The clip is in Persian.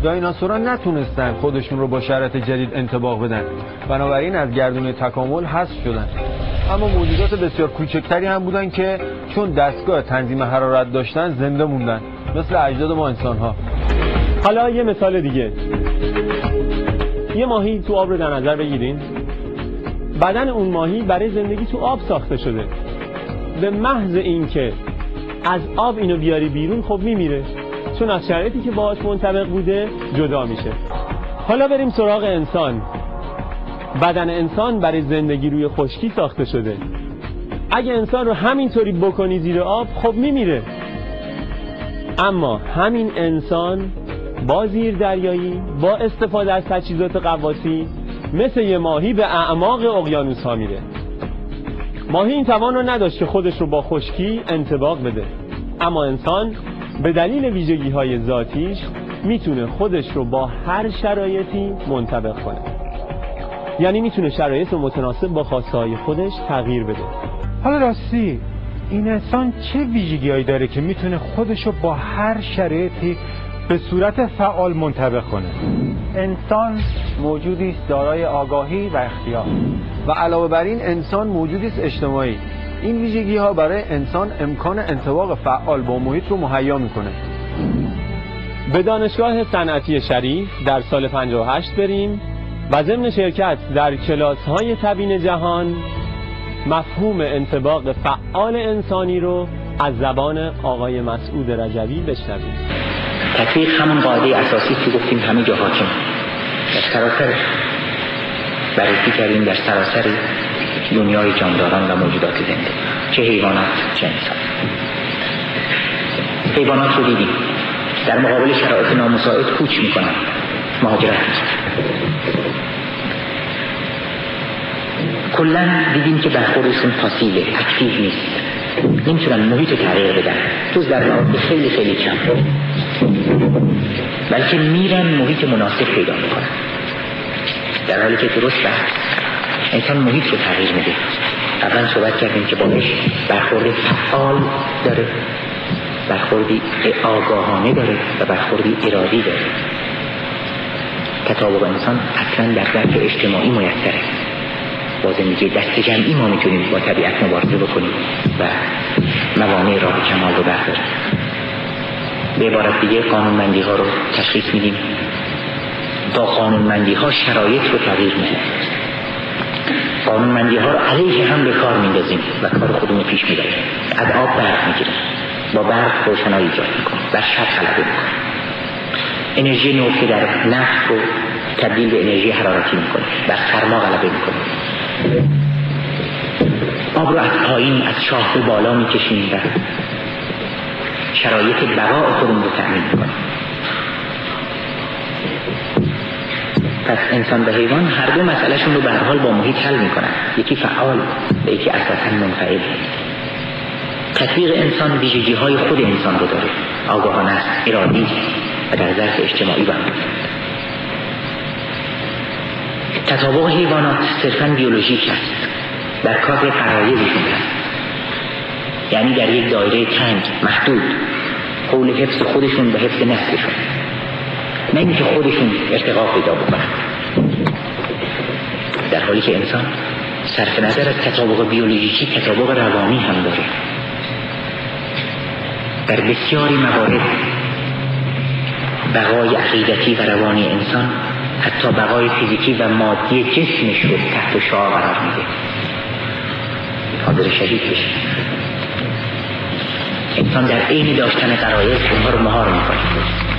دایناسورها نتونستن خودشون رو با شرایط جدید انطباق بدن، بنابراین از گردونه تکامل حذف شدن. اما موجودات بسیار کوچکتری هم بودن که چون دستگاه تنظیم حرارت داشتن زنده موندن، مثل اجداد ما انسان‌ها. حالا یه مثال دیگه. یه ماهی تو آب رو در نظر بگیرین. بدن اون ماهی برای زندگی تو آب ساخته شده. به محض اینکه از آب اینو بیاری بیرون خب میمیره، چون از شرایطی که باهاش منطبق بوده جدا میشه. حالا بریم سراغ انسان. بدن انسان برای زندگی روی خشکی ساخته شده. اگه انسان رو همینطوری بکنی زیر آب خب میمیره. اما همین انسان با زیر دریایی، با استفاده از تجهیزات غواصی، مثل یه ماهی به اعماق اقیانوس ها میره. ماهی این توان رو نداشت که خودش رو با خشکی انطباق بده، اما انسان به دلیل ویژگی های ذاتیش میتونه خودش رو با هر شرایطی منطبق کنه. یعنی میتونه شرایط متناسب با خواسته های خودش تغییر بده. حالا راستی این انسان چه ویژگی‌هایی داره که میتونه خودش رو با هر شرایطی به صورت فعال منطبق کنه؟ انسان موجودی است دارای آگاهی و اختیار و علاوه بر این انسان موجودی است اجتماعی. این ویژگی ها برای انسان امکان انطباق فعال با محیط رو مهیا میکنه. به دانشگاه صنعتی شریف در سال 58 بریم و ضمن شرکت در کلاس‌های تبیین جهان مفهوم انطباق فعال انسانی رو از زبان آقای مسعود رجوی بشنویم. تطبیق همون قاعده اساسی که گفتیم همه جا حاکم، در سراسر بررسی کردیم در سراسر دنیای جانداران و موجودات زنده، چه حیوانات چه انسان. حیوانات رو دیدیم در مقابل شرایط نامساعد کوچ میکنن، مهاجرت میکنن. کلا دیدیم که برخوردشون پاسیوه، اکتیو نیست، نمیتونن محیط رو تغییر بدن جز در مواقع خیلی خیلی کم، بلکه میرن محیط مناسب پیدا میکنن. در حالی که درست انسان محیط رو تغییر میده. اول صحبت کردیم که باش برخورد فعال داره، برخوردی آگاهانه داره و برخوردی ارادی داره. تطابق انسان اصلا در درک اجتماعی میسره. با زندگی دست جمعی ما میتونیم با طبیعت مبارزه بکنیم و موانع راه کمال رو برداریم. به عبارت دیگه قانونمندی ها رو تشخیص میدیم، با قانونمندی ها شرایط رو تغییر میدیم. قانونمندی ها رو علیه هم به کار میندازیم و کار خودمون پیش میبریم. از آب برق میگیریم، با برق روشنایی ایجاد میکنیم، بر شب غلبه میکنیم. انرژی نو که در نفت رو تبدیل به انرژی حرارتی میکنیم، بر سرما غلبه میکنیم. آب رو از پایین از شاخ به بالا میکشیم و شرایط بقای خودمون رو تأمین میکنیم. پس انسان و حیوان هر دو مسئلهشون رو به هر حال با محیط حل میکنن، یکی فعال و یکی اساساً منفعل. تطبیق انسان ویژگی های خود انسان رو داره، آگاهانه است، ارادی و در ظرف اجتماعی بند. تطابق حیوانات صرفاً بیولوژیک است، در کادر غرایزشون است، یعنی در یک دایره تنگ محدود حول حفظ خودشون و حفظ نسلشون، نه اینکه خودشون ارتقا پیدا بکنن. در حالی که انسان صرف نظر از تطابق بیولوژیکی تطابق روانی هم داره. در بسیاری موارد بقای عقیدتی و روانی انسان حتی بقای فیزیکی و مادی جسمش رو تحت شعاع قرار میده، حاضر شهید بشه. انسان در عین داشتن غرایز اونها رو مهار میکنه.